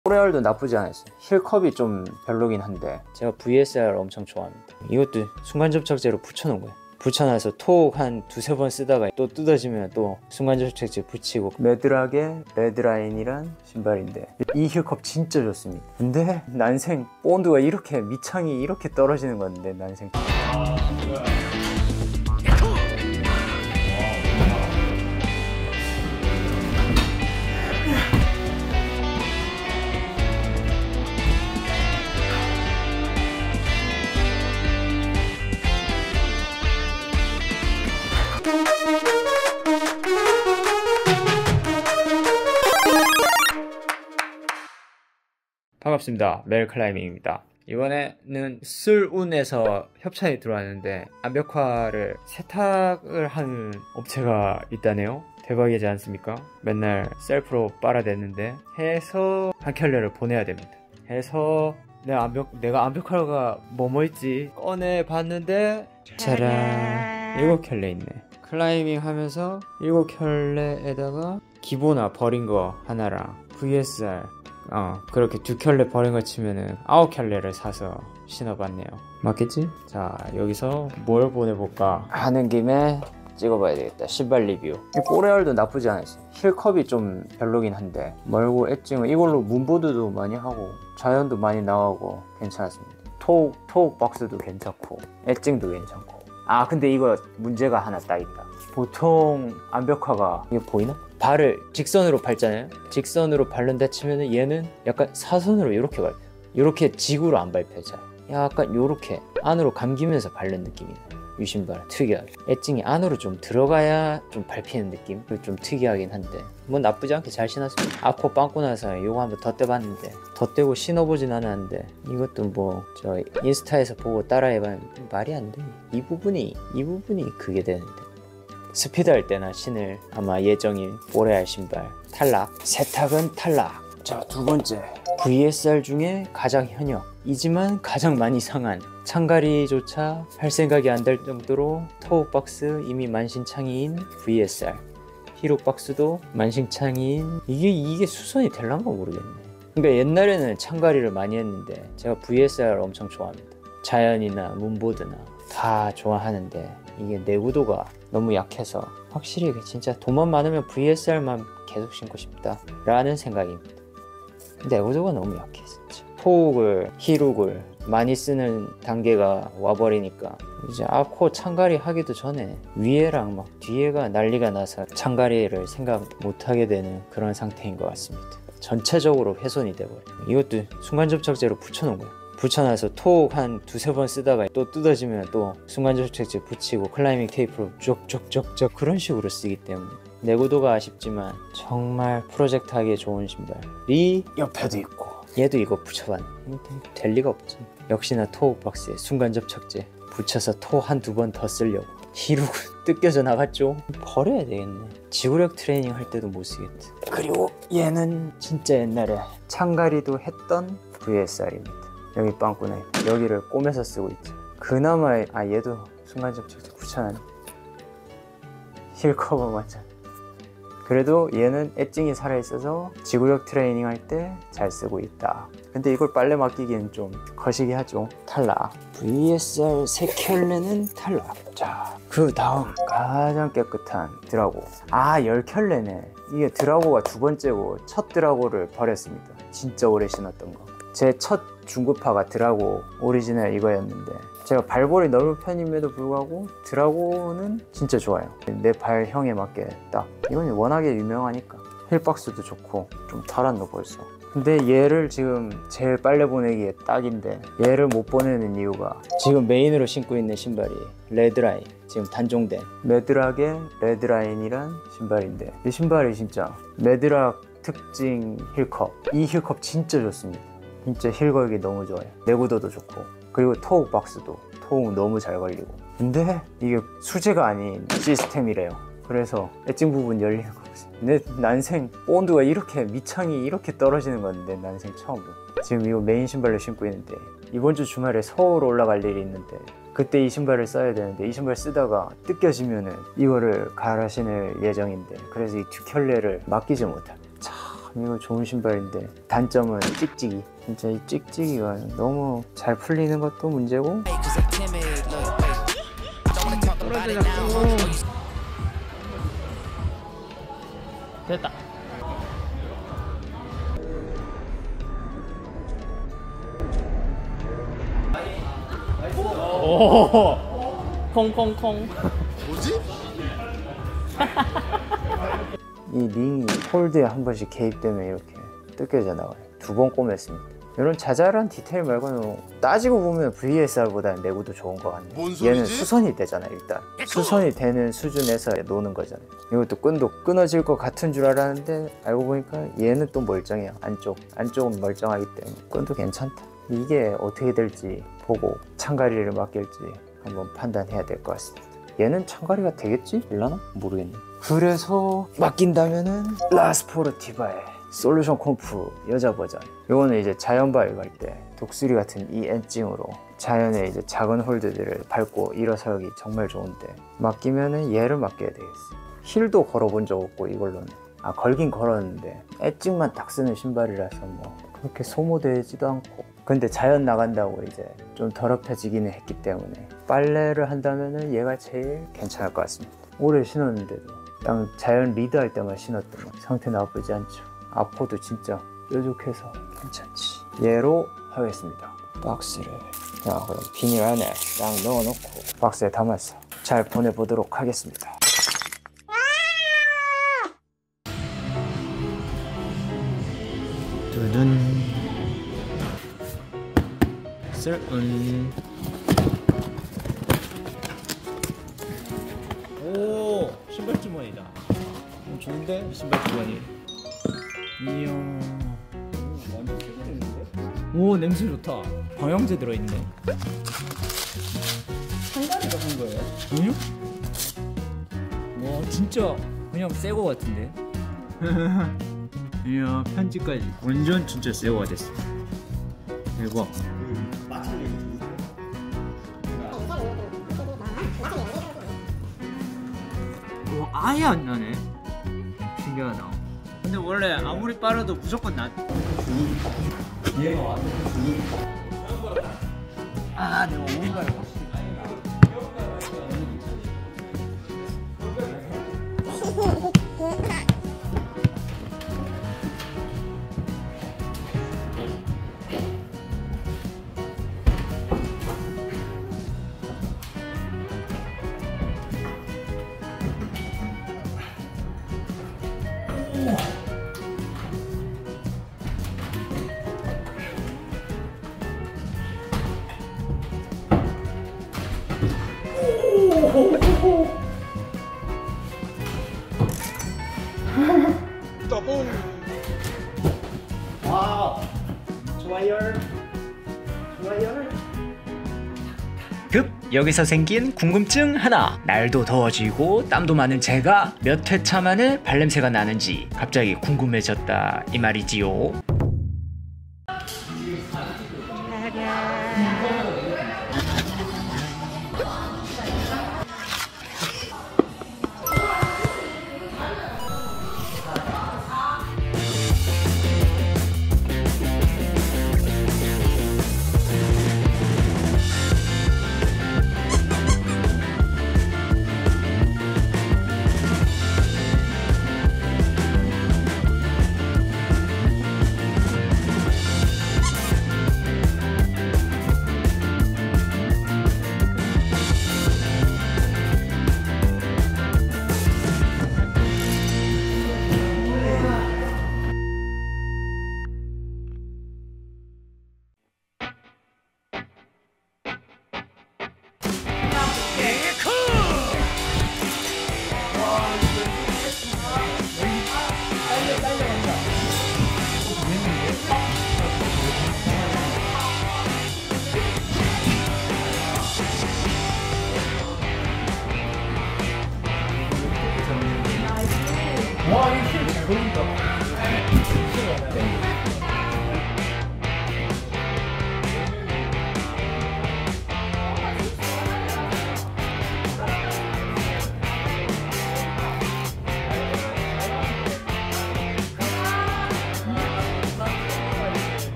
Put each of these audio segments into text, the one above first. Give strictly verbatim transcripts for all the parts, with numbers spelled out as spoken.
포레알도 나쁘지 않았어요. 힐컵이 좀 별로긴 한데 제가 브이에스알 엄청 좋아합니다. 이것도 순간접착제로 붙여놓은 거예요. 붙여놔서 톡 한 두세 번 쓰다가 또 뜯어지면 또 순간접착제 붙이고. 매드락의 레드라인이란 신발인데 이 힐컵 진짜 좋습니다. 근데 난생 본드가 이렇게 밑창이 이렇게 떨어지는 건데 난생 반갑습니다. 멜클라이밍입니다. 이번에는 술운에서 협찬이 들어왔는데 암벽화를 세탁을 하는 업체가 있다네요. 대박이지 않습니까? 맨날 셀프로 빨아댔는데 해서 한 켤레를 보내야 됩니다. 해서 내가 암벽, 내가 암벽화가 뭐뭐 있지 꺼내 봤는데 짜란 일곱 켤레 있네. 클라이밍 하면서 일곱 켤레에다가 기본화 버린 거 하나랑 브이에스알 어 그렇게 두 켤레 버린 거 치면은 아홉 켤레를 사서 신어봤네요. 맞겠지? 자, 여기서 뭘 보내볼까 하는 김에 찍어봐야 되겠다. 신발 리뷰. 이 포레알도 나쁘지 않았어요. 힐컵이 좀 별로긴 한데 말고 엣징은 이걸로 문보드도 많이 하고 자연도 많이 나오고 괜찮았습니다. 토, 토 박스도 괜찮고 엣징도 괜찮고. 아 근데 이거 문제가 하나 딱 있다. 보통 암벽화가 이거 보이나? 발을 직선으로 밟잖아요. 직선으로 밟는다 치면은 얘는 약간 사선으로 이렇게 밟혀요. 이렇게 지구로 안 밟혀요. 잘. 약간 이렇게 안으로 감기면서 밟는 느낌이에요. 이 신발 특이하게 엣징이 안으로 좀 들어가야 좀 밟히는 느낌. 좀 특이하긴 한데 뭐 나쁘지 않게 잘 신었습니다. 아코 빵꾸 나서 이거 한번 덧대봤는데 덧대고 신어보진 않았는데 이것도 뭐 저 인스타에서 보고 따라해봤는데 말이 안 돼. 이 부분이 이 부분이 그게 되는데 스피드 할 때나 신을 아마 예정인 포레알 신발 탈락. 세탁은 탈락. 자, 두 번째 브이에스알 중에 가장 현역이지만 가장 많이 상한 창가리조차 할 생각이 안 될 정도로 토우 박스 이미 만신창이인 브이에스알. 히로 박스도 만신창이인 이게 이게 수선이 될란가 모르겠네. 그러니까 옛날에는 창가리를 많이 했는데 제가 브이에스알 엄청 좋아합니다. 자연이나 문보드나 다 좋아하는데 이게 내구도가 너무 약해서 확실히 진짜 돈만 많으면 브이에스알만 계속 신고 싶다 라는 생각입니다. 내구도가 너무 약해 진짜. 토욱을 히룩을 많이 쓰는 단계가 와버리니까 이제 아코 창가리 하기도 전에 위에랑 막 뒤에가 난리가 나서 창가리를 생각 못하게 되는 그런 상태인 것 같습니다. 전체적으로 훼손이 돼버려요. 이것도 순간접착제로 붙여놓은 거예요. 붙여놔서 톡 한 두세 번 쓰다가 또 뜯어지면 또 순간접착제 붙이고 클라이밍 테이프로 쪽쪽쪽쪽 그런 식으로 쓰기 때문에 내구도가 아쉽지만 정말 프로젝트 하기에 좋은 신발이 옆에도 있고 얘도 이거 붙여봤는데 될 리가 없지. 역시나 토우 박스에 순간접착제 붙여서 토 한 두 번 더 쓰려고. 히룩은 뜯겨져 나갔죠. 버려야 되겠네. 지구력 트레이닝 할 때도 못 쓰겠다. 그리고 얘는 진짜 옛날에 창가리도 했던 브이에스알입니다. 여기 빵꾸나 여기를 꼬매서 쓰고 있죠. 그나마 아 얘도 순간접착제 붙여놨네. 힐커버 맞아. 그래도 얘는 엣징이 살아있어서 지구력 트레이닝 할 때 잘 쓰고 있다. 근데 이걸 빨래 맡기기엔 좀 거시기 하죠. 탈락. 브이에스알 세 켤레는 탈락. 자, 그 다음 가장 깨끗한 드라고. 아, 열 켤레네. 이게 드라고가 두 번째고 첫 드라고를 버렸습니다. 진짜 오래 신었던 거. 제 첫 중고파가 드라고 오리지널 이거였는데 제가 발볼이 넓은 편임에도 불구하고 드라고는 진짜 좋아요. 내 발형에 맞게 딱. 이건 워낙에 유명하니까. 힐박스도 좋고 좀 털었노 벌써. 근데 얘를 지금 제일 빨래 보내기에 딱인데 얘를 못 보내는 이유가 지금 메인으로 신고 있는 신발이 레드라인, 지금 단종된 매드락의 레드라인이란 신발인데 이 신발이 진짜 매드락 특징 힐컵. 이 힐컵 진짜 좋습니다. 진짜 힐 걸기 너무 좋아요. 내구도도 좋고 그리고 토욱 박스도 토욱 너무 잘 걸리고. 근데 이게 수제가 아닌 시스템이래요. 그래서 엣징 부분 열리는 거 없어요. 내 난생 본드가 이렇게 밑창이 이렇게 떨어지는 건데 난생 처음 봐. 지금 이거 메인 신발로 신고 있는데 이번 주 주말에 서울 올라갈 일이 있는데 그때 이 신발을 써야 되는데 이 신발 쓰다가 뜯겨지면은 이거를 갈아 신을 예정인데 그래서 이 두 켤레를 맡기지 못합니다. 참 참 이거 좋은 신발인데 단점은 찍찍이. 진짜 이 찍찍이가 너무 잘 풀리는 것도 문제고. 됐다. 오, 콩콩콩. 뭐지? 이 링이 홀드에 한 번씩 개입되면 이렇게 뜯겨져 나와요. 두 번 꼬맸습니다. 이런 자잘한 디테일 말고는 따지고 보면 브이에스알보다는 내구도 좋은 것 같네. 뭔 소리지? 얘는 수선이 되잖아. 일단 수선이 되는 수준에서 노는 거잖아요. 이것도 끈도 끊어질 것 같은 줄 알았는데 알고 보니까 얘는 또 멀쩡해요. 안쪽 안쪽은 멀쩡하기 때문에 끈도 괜찮다. 이게 어떻게 될지 보고 창가리를 맡길지 한번 판단해야 될 것 같습니다. 얘는 창가리가 되겠지? 일라나? 모르겠네. 그래서 맡긴다면은 라스포르티바의 솔루션 콤프 여자 버전. 이거는 이제 자연 바이크할 때 독수리 같은 이 엔징으로 자연의 이제 작은 홀드들을 밟고 일어서기 정말 좋은데 맡기면은 얘를 맡겨야 되겠어. 힐도 걸어본 적 없고 이걸로는. 아 걸긴 걸었는데 엣징만 딱 쓰는 신발이라서 뭐 그렇게 소모되지도 않고. 근데 자연 나간다고 이제 좀 더럽혀지기는 했기 때문에 빨래를 한다면은 얘가 제일 괜찮을 것 같습니다. 오래 신었는데도 그냥 자연 리드할 때만 신었더니 상태 나쁘지 않죠. 아포도 진짜 뾰족해서 괜찮지. 얘로 하겠습니다. 박스를 자 그럼 비닐 안에 딱 넣어놓고 박스에 담아서 잘 보내보도록 하겠습니다. 두둔 쓸은 오 신발 주머니다. 어, 좋은데 신발 주머니. 이야 완전 새거리인데? 오 냄새 좋다. 방향제 들어있네. 상가리가 산 거예요? 응? 와 진짜 그냥 새거 같은데? 이야 편지까지 완전 진짜 새거가 됐어. 대박. 오, 아예 안 나네. 신기하다. 근데 원래 아무리 빨아도 무조건 나. 얘가 완전 아 내가 오른발을 따봉. 와우 좋아요 좋아요. 급 여기서 생긴 궁금증 하나. 날도 더워지고 땀도 많은 제가 몇 회차 만에 발냄새가 나는지 갑자기 궁금해졌다 이 말이지요.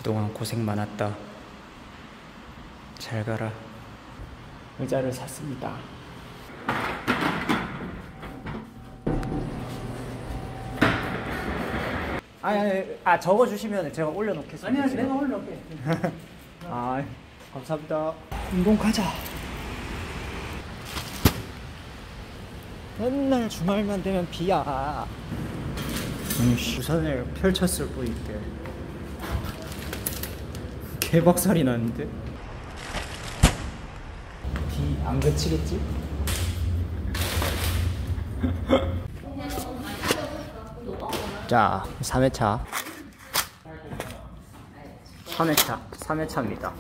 그동안 고생 많았다. 잘 가라. 의자를 샀습니다. 아니, 아니, 아 적어주시면 제가 올려놓겠습니다. 아니 아니 내가 올려놓게. 아 감사합니다. 운동 가자. 맨날 주말만 되면 비야. 아이씨, 우산을 펼쳤을 뿐인데 개박살이 나는데? 비 안 그치겠지? 자, 삼 회차 삼 회차 삼 회차입니다.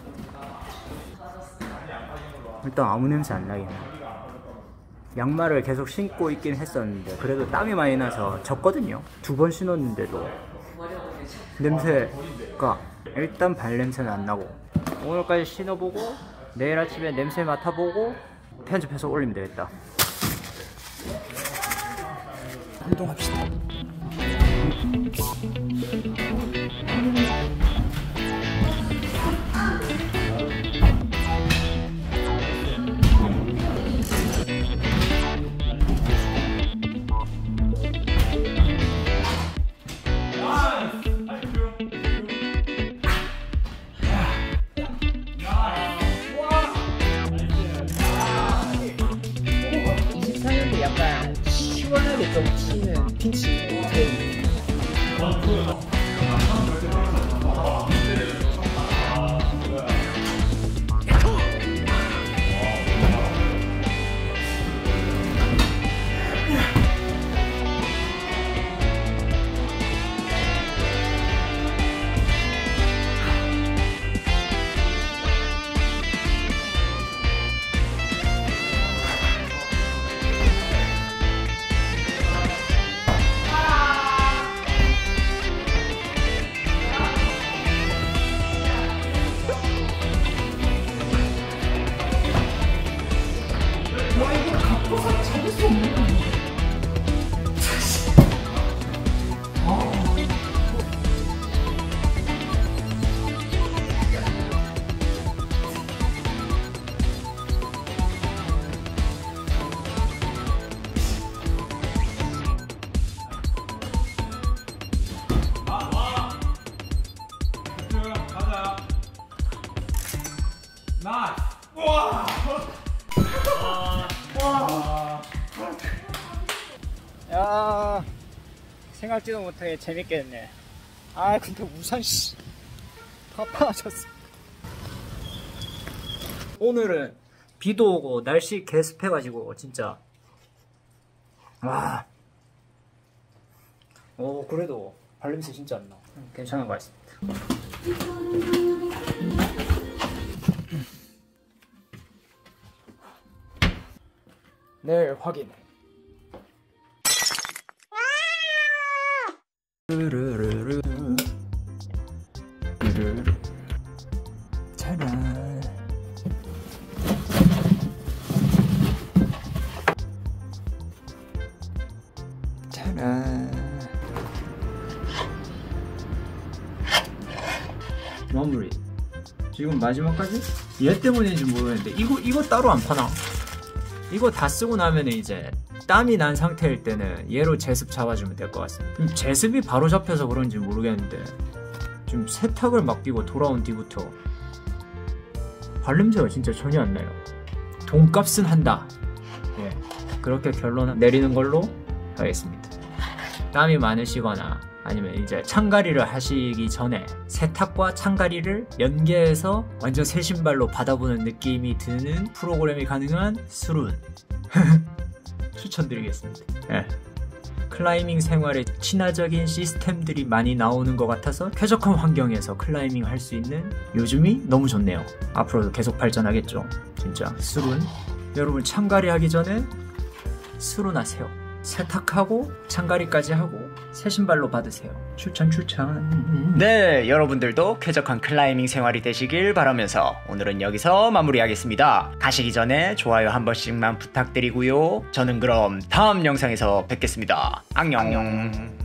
일단 아무 냄새 안 나긴 해. 양말을 계속 신고 있긴 했었는데 그래도 땀이 많이 나서 졌거든요. 두 번 신었는데도 냄새가 일단 발냄새는 안 나고, 오늘까지 신어보고 내일 아침에 냄새 맡아보고 편집해서 올리면 되겠다. 운동합시다. 이십사 년도 약간 시원하게 좀 치는 핀치 트레이닝. 와. 야, 생각지도 못하게 재밌게 했네. 아 근데 우산 씨 다 파졌어. 오늘은 비도 오고 날씨 개습해가지고 진짜 와. 오 그래도 발냄새 진짜 안 나. 괜찮은 것 같습니다. 내일 확인. 르르르르 르르르 짜란. 짜란. 마무리. 지금 마지막까지? 얘 때문인지 모르겠는데 이거 이거 따로 안 파나? 이거 다 쓰고 나면 이제 땀이 난 상태일 때는 얘로 제습 잡아주면 될 것 같습니다. 제습이 바로 잡혀서 그런지 모르겠는데 지금 세탁을 맡기고 돌아온 뒤부터 발냄새가 진짜 전혀 안 나요. 돈값은 한다. 예, 그렇게 결론 내리는 걸로 하겠습니다. 땀이 많으시거나 아니면 이제 창가리를 하시기 전에 세탁과 창가리를 연계해서 완전 새 신발로 받아보는 느낌이 드는 프로그램이 가능한 수룬 추천드리겠습니다. 예. 클라이밍 생활에 친화적인 시스템들이 많이 나오는 것 같아서 쾌적한 환경에서 클라이밍 할 수 있는 요즘이 너무 좋네요. 앞으로도 계속 발전하겠죠. 진짜 수룬. 여러분 창가리 하기 전에 수룬하세요. 세탁하고 창가리까지 하고 새 신발로 받으세요. 추천 추천. 네, 여러분들도 쾌적한 클라이밍 생활이 되시길 바라면서 오늘은 여기서 마무리하겠습니다. 가시기 전에 좋아요 한 번씩만 부탁드리고요. 저는 그럼 다음 영상에서 뵙겠습니다. 안녕. 안녕.